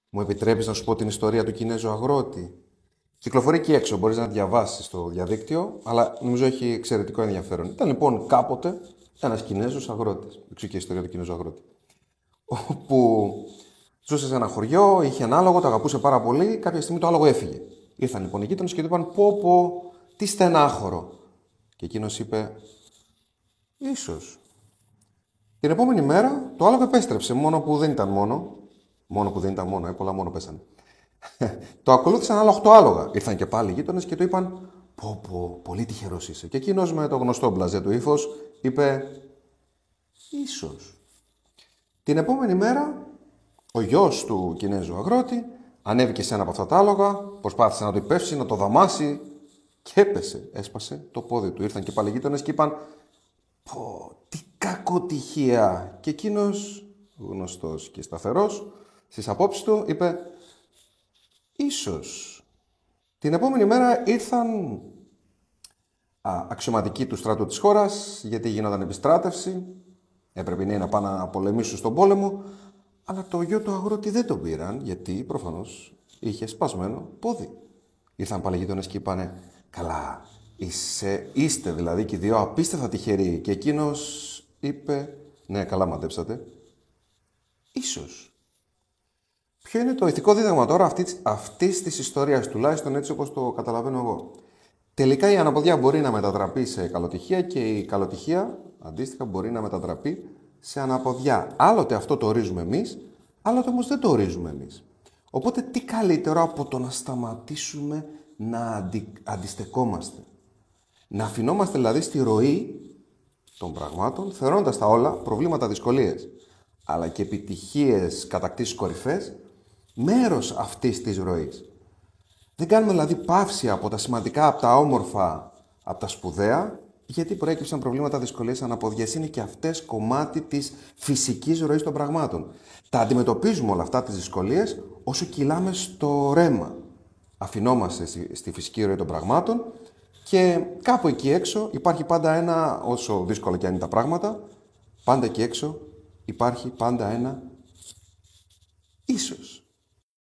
Μου επιτρέπεις να σου πω την ιστορία του Κινέζου αγρότη? Κυκλοφορεί εκεί έξω, μπορείς να τη διαβάσεις στο διαδίκτυο, αλλά νομίζω έχει εξαιρετικό ενδιαφέρον. Ήταν λοιπόν κάποτε ένας Κινέζος αγρότης. Εξού και η ιστορία του Κινέζου αγρότη. Όπου ζούσε σε ένα χωριό, είχε ένα άλογο, το αγαπούσε πάρα πολύ. Κάποια στιγμή το άλογο έφυγε. Ήρθαν λοιπόν οι γείτονες και του είπαν: Πω, τι στενάχωρο. Και εκείνος είπε: Ίσως. Την επόμενη μέρα το άλογο επέστρεψε, μόνο που δεν ήταν μόνο. Μόνο που δεν ήταν μόνο, πολλά μόνο πέσανε. Το ακολούθησαν άλλα 8 άλογα. Ήρθαν και πάλι οι γείτονες και του είπαν: Πω, πολύ τυχερός είσαι. Και εκείνος με το γνωστό μπλαζέ του ύφος είπε: Ίσως. Την επόμενη μέρα ο γιος του Κινέζου αγρότη ανέβηκε σε ένα από αυτά τα άλογα, προσπάθησε να το υπεύσει, να το δαμάσει και έπεσε. Έσπασε το πόδι του. Ήρθαν και πάλι οι γείτονες και είπαν: Πω, τι κακοτυχία. Και εκείνος, γνωστός και σταθερός στις απόψεις του, είπε: Ίσως. Την επόμενη μέρα ήρθαν αξιωματικοί του στρατού της χώρας, γιατί γίνονταν επιστράτευση. Έπρεπε να πάνε να πολεμήσουν στον πόλεμο. Αλλά το γιο του αγρότη δεν τον πήραν, γιατί προφανώς είχε σπασμένο πόδι. Ήρθαν πάλι γείτονες και είπανε: Καλά, είστε δηλαδή και οι δύο απίστευτα τυχεροί. Και εκείνος είπε: Ναι, καλά μαντέψατε. Ίσως. Ποιο είναι το ηθικό δίδαγμα τώρα αυτής της ιστορίας, τουλάχιστον έτσι όπως το καταλαβαίνω εγώ? Τελικά η αναποδιά μπορεί να μετατραπεί σε καλοτυχία και η καλοτυχία αντίστοιχα μπορεί να μετατραπεί σε αναποδιά. Άλλοτε αυτό το ορίζουμε εμείς, άλλοτε όμως δεν το ορίζουμε εμείς. Οπότε τι καλύτερο από το να σταματήσουμε να αντιστεκόμαστε. Να αφινόμαστε δηλαδή στη ροή των πραγμάτων, θεωρώντας τα όλα προβλήματα, δυσκολίες, αλλά και επιτυχίες, κατακτήσεις, κορυφές, μέρος αυτής της ροής. Δεν κάνουμε δηλαδή παύση από τα σημαντικά, από τα όμορφα, από τα σπουδαία, γιατί προέκυψαν προβλήματα, δυσκολίες, αναποδιές. Είναι και αυτές κομμάτι της φυσικής ροής των πραγμάτων. Τα αντιμετωπίζουμε όλα αυτά τις δυσκολίες όσο κυλάμε στο ρέμα. Αφινόμαστε στη φυσική ροή των πραγμάτων και κάπου εκεί έξω υπάρχει πάντα ένα, όσο δύσκολο και αν είναι τα πράγματα, πάντα εκεί έξω υπάρχει πάντα ένα ίσως.